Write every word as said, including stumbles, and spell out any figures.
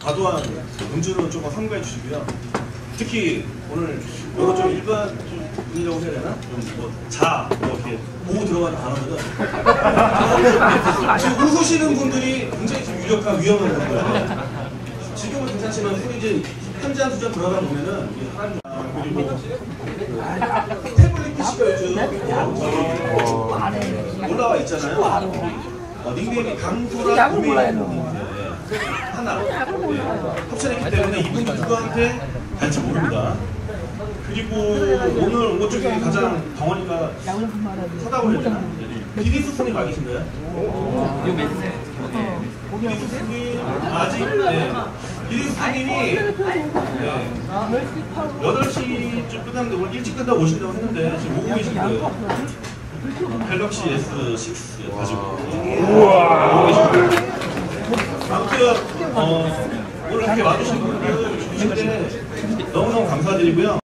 과도한 음주는 조금 삼가해 주시고요. 특히 오늘 이거 좀 일반 분이라고 해야 되나? 좀뭐자 뭐 이렇게 보고 들어가는 단어들은 지금 웃으시는 분들이 굉장히 좀 유력한 위험한 분들이에요. 지금은 괜찮지만 또 이제 한 잔 두 잔 들어가다 보면은 한 그리고 태블릿 피씨가 요즘 올라와 있잖아요. 어, 닉네임이 강소라 구메이인데 하나 협찬했기 때문에 이분도 누구한테 갈지 모릅니다. 그리고 오늘 온 것 중에 가장 덩어리가 서다고 해야 되나? 비리스푼이 막이신가요? 비리스푼이 아직 네. 비리스푼님이 네. 여덟 시쯤 끝났는데 오늘 일찍 끝나고 오신다고 했는데 지금 오고 계신 거예요. 갤럭시 에스 식스 가지고 오고 계신 거예요. 아무튼 어, 오늘 이렇게 와주신 분들 주실 때 너무너무 감사드리고요.